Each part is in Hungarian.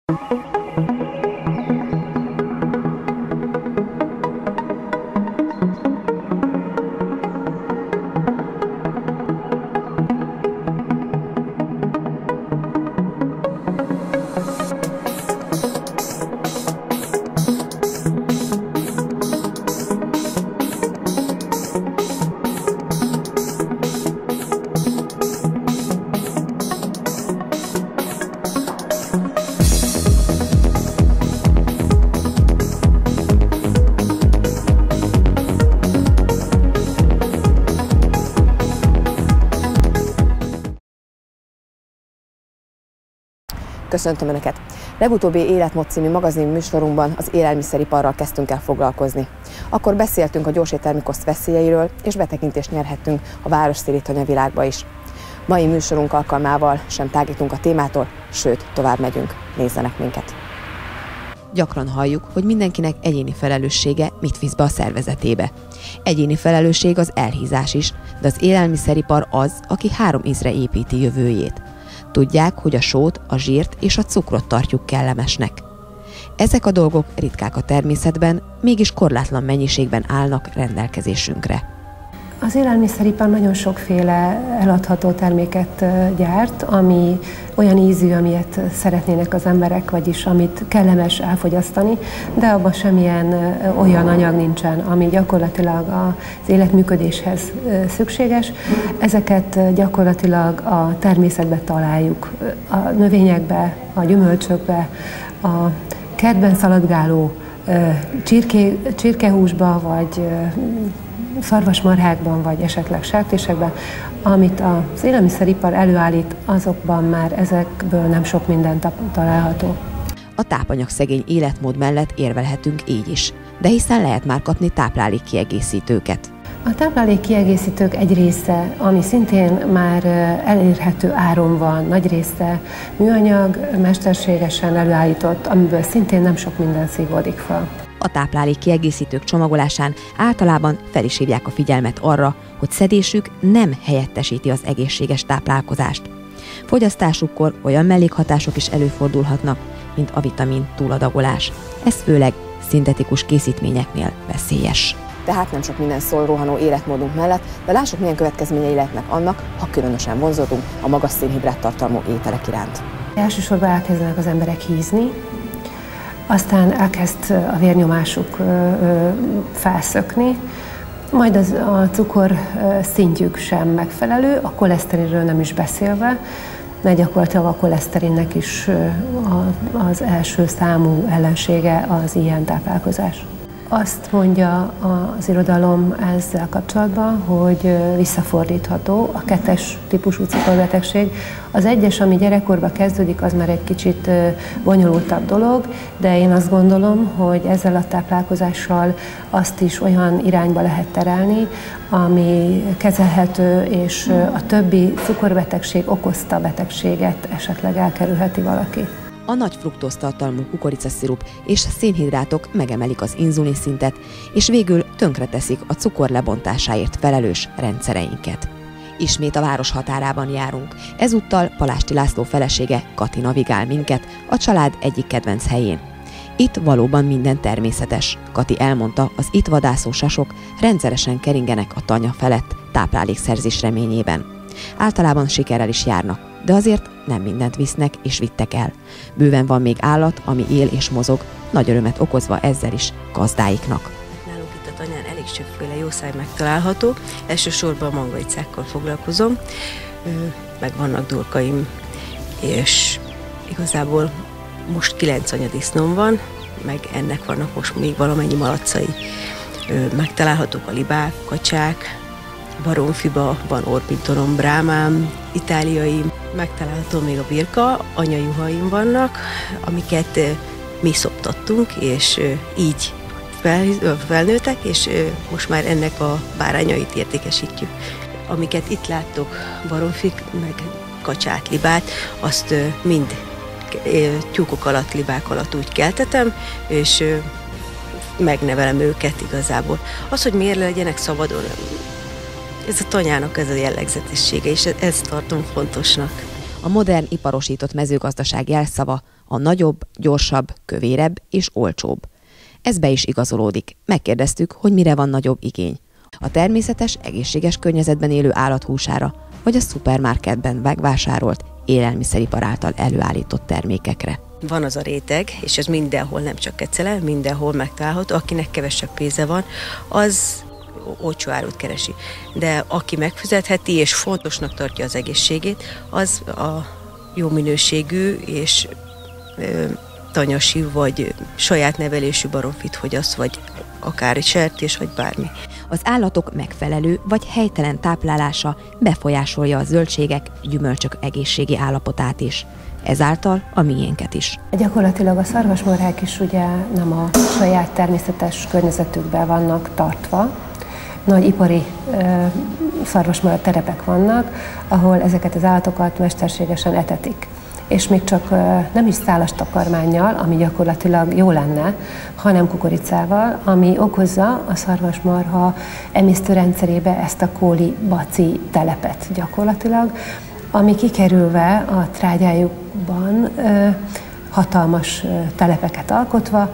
Köszöntöm Önöket! Legutóbbi Életmód című magazin műsorunkban az élelmiszeriparral kezdtünk el foglalkozni. Akkor beszéltünk a gyorséttermi-koszt veszélyeiről, és betekintést nyerhettünk a városszéli tanyavilágba is. Mai műsorunk alkalmával sem tágítunk a témától, sőt, tovább megyünk. Nézzenek minket! Gyakran halljuk, hogy mindenkinek egyéni felelőssége mit visz be a szervezetébe. Egyéni felelősség az elhízás is, de az élelmiszeripar az, aki 3 ízre építi jövőjét. Tudják, hogy a sót, a zsírt és a cukrot tartjuk kellemesnek. Ezek a dolgok ritkák a természetben, mégis korlátlan mennyiségben állnak rendelkezésünkre. Az élelmiszeripar nagyon sokféle eladható terméket gyárt, ami olyan ízű, amilyet szeretnének az emberek, vagyis amit kellemes elfogyasztani, de abban semmilyen olyan anyag nincsen, ami gyakorlatilag az életműködéshez szükséges. Ezeket gyakorlatilag a természetben találjuk, a növényekbe, a gyümölcsökbe, a kertben szaladgáló csirkehúsba, vagy szarvasmarhákban, vagy esetleg sertésekben, amit az élelmiszeripar előállít, azokban már ezekből nem sok minden található. A tápanyagszegény életmód mellett érvelhetünk így is, de hiszen lehet már kapni táplálékkiegészítőket. A táplálékkiegészítők egy része, ami szintén már elérhető áron van, nagy része műanyag, mesterségesen előállított, amiből szintén nem sok minden szívódik fel. A táplálékkiegészítők csomagolásán általában fel is hívják a figyelmet arra, hogy szedésük nem helyettesíti az egészséges táplálkozást. Fogyasztásukkor olyan mellékhatások is előfordulhatnak, mint a vitamin túladagolás. Ez főleg szintetikus készítményeknél veszélyes. Tehát nem sok minden szól rohanó életmódunk mellett, de lássuk, milyen következményei lehetnek annak, ha különösen vonzódunk a magas szénhidrát tartalmú ételek iránt. Elsősorban elkezdenek az emberek hízni, aztán elkezd a vérnyomásuk felszökni, majd a cukor szintjük sem megfelelő, a koleszterinről nem is beszélve, mert gyakorlatilag a koleszterinnek is az első számú ellensége az ilyen táplálkozás. Azt mondja az irodalom ezzel kapcsolatban, hogy visszafordítható a 2-es típusú cukorbetegség. Az 1-es, ami gyerekkorban kezdődik, az már egy kicsit bonyolultabb dolog, de én azt gondolom, hogy ezzel a táplálkozással azt is olyan irányba lehet terelni, ami kezelhető, és a többi cukorbetegség okozta betegséget esetleg elkerülheti valaki. A nagy fruktóztartalmú kukoricaszirup és szénhidrátok megemelik az inzulinszintet, és végül tönkreteszik a cukor lebontásáért felelős rendszereinket. Ismét a város határában járunk. Ezúttal Palásti László felesége Kati navigál minket a család egyik kedvenc helyén. Itt valóban minden természetes. Kati elmondta, az itt vadászó sasok rendszeresen keringenek a tanya felett táplálékszerzés reményében. Általában sikerrel is járnak, de azért nem mindent visznek és vittek el. Bőven van még állat, ami él és mozog, nagy örömet okozva ezzel is gazdáiknak. Nálunk itt a tanyán elég sokféle jószág megtalálható, elsősorban mangalicákkal foglalkozom, meg vannak dolkaim, és igazából most 9 anyadisznóm van, meg ennek vannak most még valamennyi malacai. Megtalálhatók a libák, kacsák, baromfiba, van orpintonom, brámám, itáliai, megtalálható még a birka, anyajuhaim vannak, amiket mi szoptattunk, és így felnőttek, és most már ennek a bárányait értékesítjük. Amiket itt láttok, baromfik, meg kacsát, libát, azt mind tyúkok alatt, libák alatt úgy keltetem, és megnevelem őket igazából. Az, hogy miért legyenek szabadon, ez a tanyának ez a jellegzetessége, és ezt tartom fontosnak. A modern, iparosított mezőgazdaság jelszava a nagyobb, gyorsabb, kövérebb és olcsóbb. Ez be is igazolódik. Megkérdeztük, hogy mire van nagyobb igény. A természetes, egészséges környezetben élő állathúsára, vagy a szupermarketben megvásárolt élelmiszeripar által előállított termékekre. Van az a réteg, és ez mindenhol, nem csak Kecelen, mindenhol megtalálható, akinek kevesebb pénze van, az olcsó árut keresi. De aki megfizetheti és fontosnak tartja az egészségét, az a jó minőségű és tanyasi vagy saját nevelésű baromfit fogyaszt, vagy akár egy sertés, vagy bármi. Az állatok megfelelő vagy helytelen táplálása befolyásolja a zöldségek, gyümölcsök egészségi állapotát is. Ezáltal a miénket is. Gyakorlatilag a szarvasmarhák is ugye nem a saját természetes környezetükben vannak tartva. Nagy ipari szarvasmarha terepek vannak, ahol ezeket az állatokat mesterségesen etetik. És még csak nem is szálas takarmánnyal, ami gyakorlatilag jó lenne, hanem kukoricával, ami okozza a szarvasmarha emésztőrendszerébe ezt a kóli-baci telepet gyakorlatilag, ami kikerülve a trágyájukban hatalmas telepeket alkotva,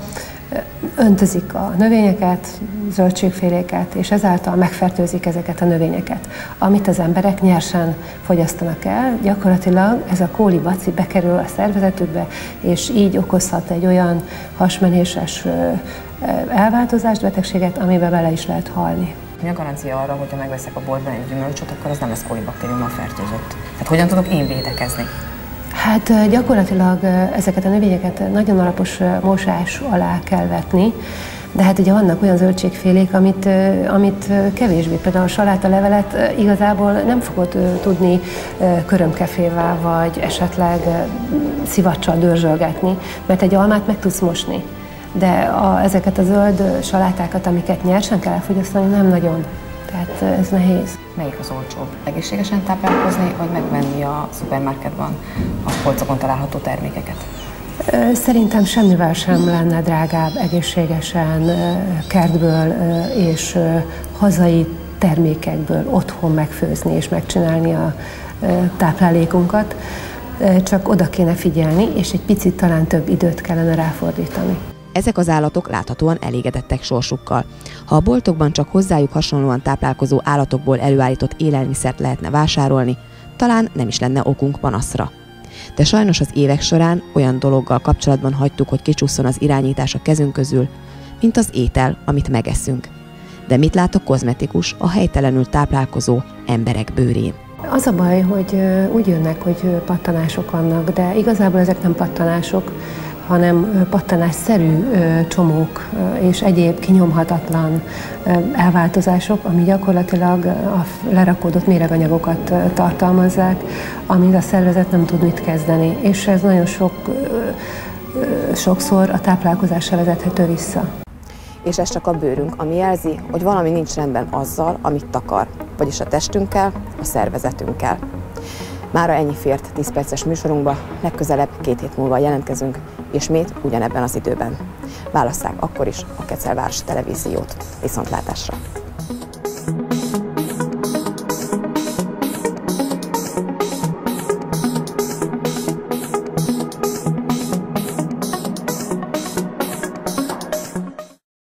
öntözik a növényeket, zöldségféléket, és ezáltal megfertőzik ezeket a növényeket. Amit az emberek nyersen fogyasztanak el, gyakorlatilag ez a kóli-baci bekerül a szervezetükbe, és így okozhat egy olyan hasmenéses elváltozást, betegséget, amiben bele is lehet halni. Mi a garancia arra, hogyha megveszek a boltban egy gyümölcsöt, akkor az nem lesz kólibaktériummal fertőzött? Tehát hogyan tudok én védekezni? Hát gyakorlatilag ezeket a növényeket nagyon alapos mosás alá kell vetni, de hát ugye vannak olyan zöldségfélék, amit kevésbé, például a salátalevelet igazából nem fogod tudni körömkefével vagy esetleg szivacsal dörzsölgetni, mert egy almát meg tudsz mosni. De ezeket a zöld salátákat, amiket nyersen kell elfogyasztani, nem nagyon. Tehát ez nehéz. Melyik az olcsóbb? Egészségesen táplálkozni, vagy megvenni a szupermarketban a polcokon található termékeket? Szerintem semmivel sem lenne drágább egészségesen, kertből és hazai termékekből otthon megfőzni és megcsinálni a táplálékunkat. Csak oda kéne figyelni, és egy picit talán több időt kellene ráfordítani. Ezek az állatok láthatóan elégedettek sorsukkal. Ha a boltokban csak hozzájuk hasonlóan táplálkozó állatokból előállított élelmiszert lehetne vásárolni, talán nem is lenne okunk panaszra. De sajnos az évek során olyan dologgal kapcsolatban hagytuk, hogy kicsúszson az irányítás a kezünk közül, mint az étel, amit megeszünk. De mit lát a kozmetikus a helytelenül táplálkozó emberek bőrén? Az a baj, hogy úgy jönnek, hogy pattanások vannak, de igazából ezek nem pattanások, hanem pattanásszerű csomók és egyéb kinyomhatatlan elváltozások, ami gyakorlatilag a lerakódott méreganyagokat tartalmazzák, amit a szervezet nem tud mit kezdeni, és ez nagyon sokszor a táplálkozásra vezethető vissza. És ez csak a bőrünk, ami jelzi, hogy valami nincs rendben azzal, amit takar, vagyis a testünkkel, a szervezetünkkel. Mára ennyi fért 10 perces műsorunkba, legközelebb 2 hét múlva jelentkezünk, ismét ugyanebben az időben. Válasszák akkor is a Kecel Városi Televíziót. Viszontlátásra!